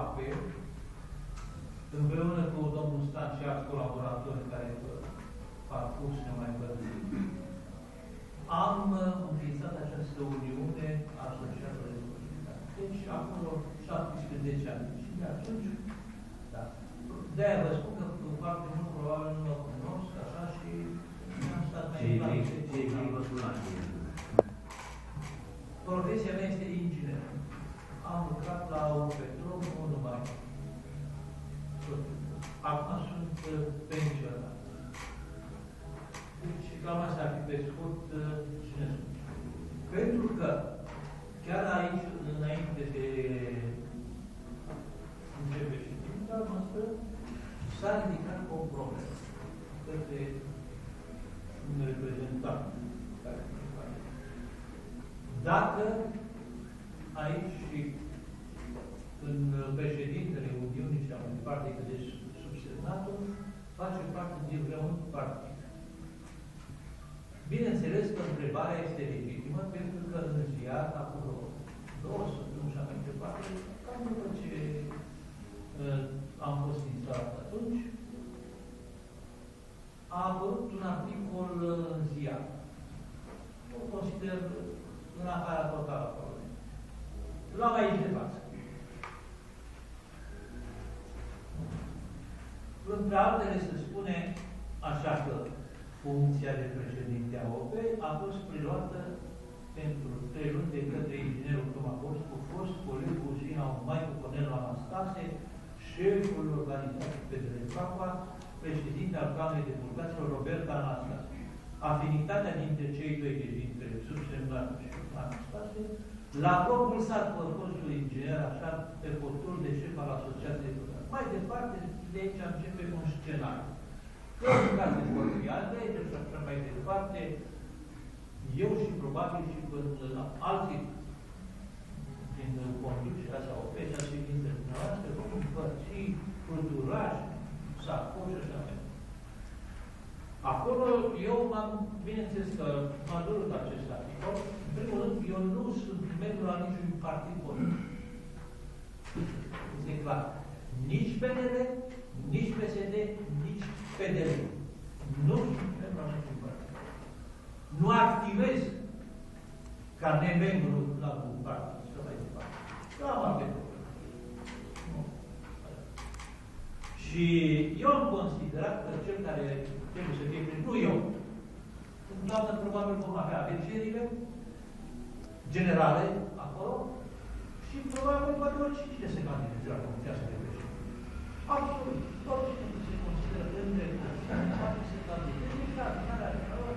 APE, împreună cu domnul Stan și alți colaboratori care parcurs ne mai văzut, am înființat această uniune asociată de societate. Deci, acolo 17 ani. Și de atunci, da. De-aia vă spun că foarte mult probabil nu mă cunosc, așa, și am stat mai Profesia mea este inginer. Am lucrat la un petrol, nu numai. Acum sunt pensionar. Deci, cam asta ar fi pe scurt cine sunt. Pentru că, chiar aici, înainte de începe ședința noastră, s-a ridicat o problemă către un reprezentant care se face. Dacă aici și în președintele Uniunii și mai departe, că de subsemnatul, face parte din vreun partid. Bineînțeles că întrebarea este legitimă, pentru că în ziar, acolo 2 săptămâni și mai departe, cam după ce am fost instalat atunci, a apărut un articol în ziar. O consider în afara totală a problemei. L-am aici de față. Între altele se spune așa că funcția de președinte a OPE a fost preluată pentru 3 luni de către inginerul Toma Boscu, fost colegul și Maicu Cornel Anastase, șeful organizației PDL Capua, președinte al Camerei Deputaților Roberta Anastase. Afinitatea dintre cei doi, dintre subsemnatul și Anastase, l-a propulsat pe fostul inginer, așa, pe postul de șef al Asociației Deputaților. Mai departe, de aici începe un scenariu. Care de cordial, de aici și așa mai departe, eu și probabil și până alții din conducerea sau OPECea și dintre dumneavoastră, vom împărți fluturaj, sacoși și așa mai departe. Acolo eu m-am, bineînțeles că m-a durut acest articol. În primul rând, eu nu sunt membru al niciun partid politic. Este clar. Nici PNL, nici PSD, nici PDL. Nu sunt membru al niciun partid. Nu activez ca nemembru la un partid. Să mai departe. Eu am alte probleme. Și eu am considerat că cel care trebuie să fie primit, nu eu. În toamnă, probabil, vom avea alegerile generale acolo și probabil poate oricine se candideze la Comisia de Președinte. Absolut. Toți se consideră între poate se candideze și adunarea generală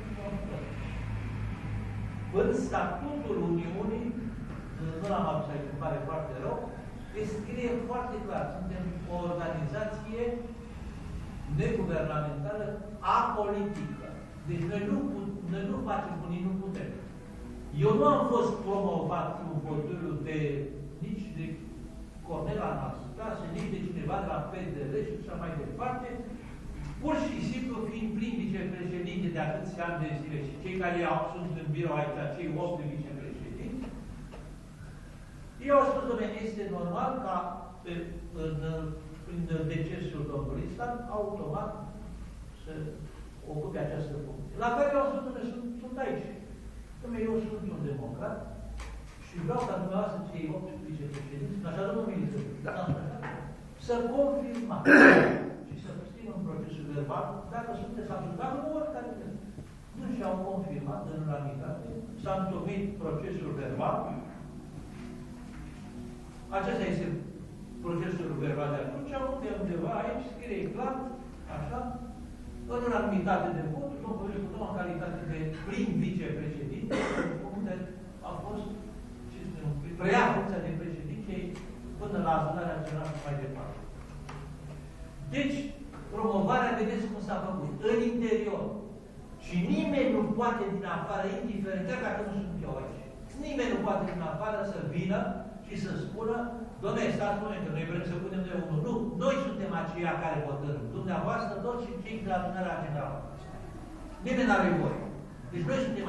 în statutul Uniunii, nu l-am adus aici, îmi pare foarte rău, scrie foarte clar. Suntem o organizație neguvernamentală apolitică. Deci noi nu facem cu nici nu putem. Eu nu am fost promovat în fotoliu nici de Cornel Anastase, nici de cineva de la PDL și așa mai departe, pur și simplu fiind prim vicepreședinte de atâția ani de zile și cei care sunt în birou aici, cei 8 vicepreședinți, eu am spus, domnule, este normal ca în decesul domnului Stan, automat să ocupe această funcție. La care eu am spus, domnule, sunt aici. Dom'le, eu sunt un democrat și vreau ca dumneavoastră cei 8 vicepreședinți, așa, domnul ministru, să confirmați și să susțin în procesul verbal, dacă sunteți absolut, dacă nu oricare de nu și-au confirmat în unanimitate, s-a întocmit procesul verbal. Acesta este procesul verbal de atunci, unde undeva aici scrie clar, așa, în unanimitate de vot, domnul Licutău, în calitate de prim vicepreședinte, unde a fost, preia funcția de președinte până la adunarea generală mai departe. Deci, promovarea, vedeți cum s-a făcut, în interior. Și nimeni nu poate din afară, indiferent, chiar dacă nu sunt eu aici, nimeni nu poate din afară să vină și să spună, dom'le, stați moment, că noi vrem să punem de unul. Nu, noi suntem aceia care hotărâm. Dumneavoastră, toți și cei de la adunarea generală. Nimeni n-are voie. Deci noi suntem